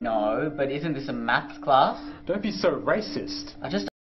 No, but isn't this a maths class? Don't be so racist. I just